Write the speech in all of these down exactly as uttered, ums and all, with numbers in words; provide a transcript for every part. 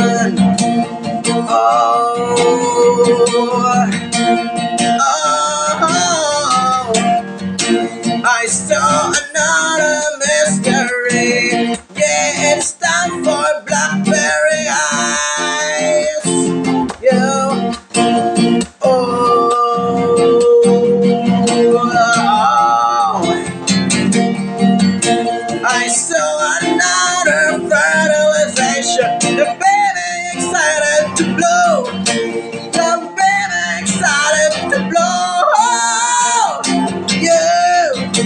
Oh, oh, I saw another mystery. Yeah, it's time for blackberry eyes. Yeah. Oh, I saw another fertilization. The baby excited to blow. The baby excited to blow. Yeah,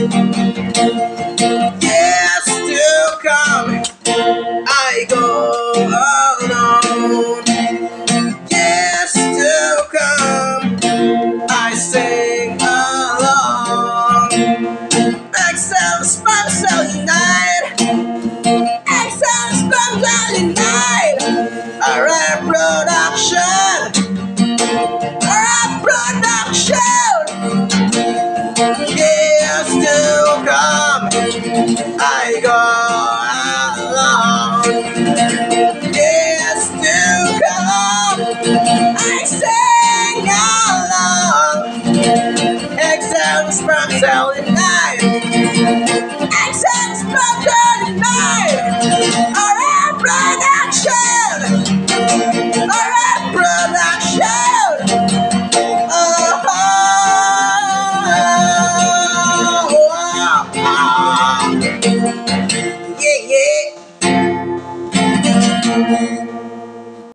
yeah, still coming. I go alone. Yeah, still come. I sing along. Excel sperm cell unite. Excel sperm cell unite. A reproduction.